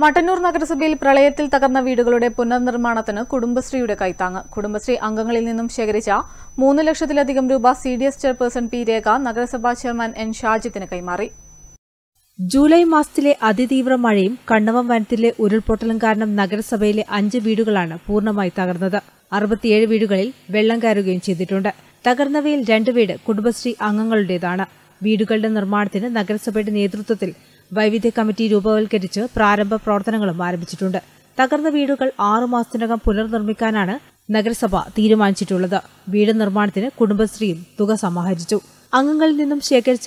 മട്ടന്നൂർ നഗരസഭയിൽ പ്രളയത്തിൽ തകർന്ന വീടുകളുടെ പുനർനിർമ്മാണത്തിന് കുടുംബശ്രീയുടെ കൈത്താങ്ങ്. കുടുംബശ്രീ അംഗങ്ങളിൽ നിന്നും ശേഖരിച്ച 3 ലക്ഷത്തിലധികം രൂപ CDS ചെയർപേഴ്സൺ പി രേഖ നഗരസഭാ ചെയർമാൻ N ഷാജിത്തിന് കൈമാറി. ജൂലൈ മാസത്തിലെ അതിതീവ്ര മഴയും കണ്ണവം വനത്തിലെ ഉരുൾപൊട്ടലും കാരണം നഗരസഭയിലെ 5 വീടുകളാണ് പൂർണ്ണമായി തകർന്നത്. 67 വീടുകളിൽ വെള്ളം കയറുകയും ചെയ്തിട്ടുണ്ട്. തകർന്നവയിൽ 2 വീട് കുടുംബശ്രീ അംഗങ്ങളുടേതാണ്. വീടുകളുടെ നിർമ്മാണത്തിന് നഗരസഭയുടെ നേതൃത്വത്തിൽ വൈവിധ്യ കമ്മിറ്റി രൂപവൽക്കരിച്ച് പ്രാരംഭ പ്രവർത്തനങ്ങളും ആരംഭിച്ചിട്ടുണ്ട്. തകർന്ന വീടുകൾ 6 മാസത്തിനകം പുനർനിർമ്മിക്കാനാണ് നഗരസഭ തീരുമാനിച്ചിട്ടുള്ളത്. വീട് നിർമ്മാണത്തിന് കുടുംബശ്രീയും തുക സമാഹരിച്ചു. അംഗങ്ങളിൽ നിന്നും ശേഖരിച്ച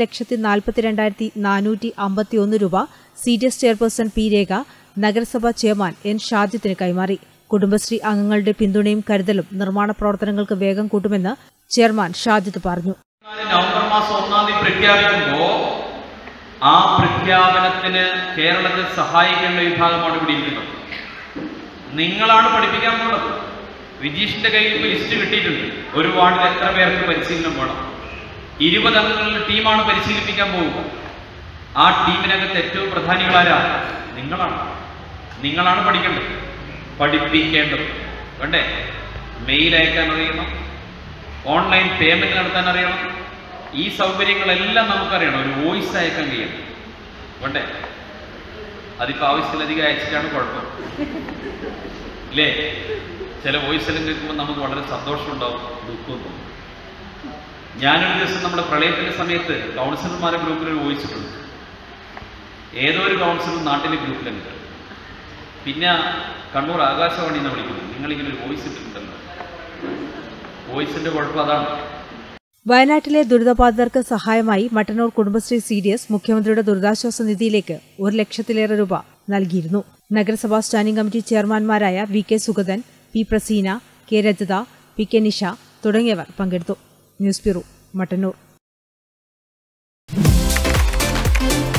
3,42,451 രൂപ CDS ചെയർപേഴ്സൺ പി രേഖ നഗരസഭാ ചെയർമാൻ N ഷാജിത്തിന് കൈമാറി. കുടുംബശ്രീ അംഗങ്ങളുടെ പിന്തുണയും കരുതലും നിർമ്മാണ പ്രവർത്തനങ്ങൾക്ക് വേഗം കൂട്ടുമെന്ന് ചെയർമാൻ ഷാജിത്ത് പറഞ്ഞു. നവംബർ മാസം 1-ാം തീയതി പ്രഖ്യാപിക്കുമ്പോൾ ആ പ്രഖ്യാപനത്തിന് കേരളത്തിൽ സഹായിക്കേണ്ട വിഭാഗമാണ് ഇവിടെ ഇരിക്കുന്നത്. നിങ്ങളാണ് പഠിപ്പിക്കാൻ പോകുന്നത്. വിജീഷിന്റെ കയ്യിൽ ഇപ്പോൾ ലിസ്റ്റ് കിട്ടിയിട്ടുണ്ട്. ഒരു വാർഡിൽ എത്ര പേർക്ക് പരിശീലനം വേണം. 20 അംഗങ്ങളുടെ ടീമാണ് പരിശീലിപ്പിക്കാൻ പോവുക. ആ ടീമിനകത്ത് ഏറ്റവും പ്രധാനികളാരാ? നിങ്ങളാണ് പഠിക്കേണ്ടത്, പഠിപ്പിക്കേണ്ടത്. വേണ്ടേ? മെയിൽ അയക്കാൻ അറിയണം, ഓൺലൈൻ പേയ്മെന്റ് നടത്താൻ അറിയണം. ഈ സൗകര്യങ്ങളെല്ലാം നമുക്കറിയണം. ഒരു വോയിസ് അയക്കാൻ കഴിയണം. വേണ്ടേ? അതിപ്പോൾ ആവശ്യത്തിലധികം അയച്ചിട്ടാണ് കുഴപ്പം ഇല്ലേ? ചില വോയിസ് എല്ലാം കേൾക്കുമ്പോൾ നമുക്ക് വളരെ സന്തോഷമുണ്ടാവും, ദുഃഖവും തോന്നും. ഞാനൊരു ദിവസം നമ്മുടെ പ്രളയത്തിൻ്റെ സമയത്ത് കൗൺസിലർമാരുടെ ഗ്രൂപ്പിൽ ഒരു വോയിസ് ഇട്ടുണ്ട്. ഏതോ ഒരു കൗൺസിലർ നാട്ടിലെ ഗ്രൂപ്പിലുണ്ട്. പിന്നെ കണ്ണൂർ ആകാശവാണി എന്ന് വിളിക്കുന്നു. നിങ്ങളിങ്ങനെ ഒരു വോയിസ് ഇട്ടിട്ടുണ്ടല്ലോ. വോയിസിന്റെ കുഴപ്പം അതാണ്. വയനാട്ടിലെ ദുരിതബാധിതർക്ക് സഹായമായി മട്ടന്നൂർ കുടുംബശ്രീ CDS മുഖ്യമന്ത്രിയുടെ ദുരിതാശ്വാസ നിധിയിലേക്ക് 1 ലക്ഷത്തിലേറെ രൂപ നൽകിയിരുന്നു. നഗരസഭാ സ്റ്റാൻഡിംഗ് കമ്മിറ്റി ചെയർമാൻമാരായ VK Sugathan, P Praseena, K Rajatha, PK Nisha തുടങ്ങിയവർ പങ്കെടുത്തു. News bureau, Mattannur.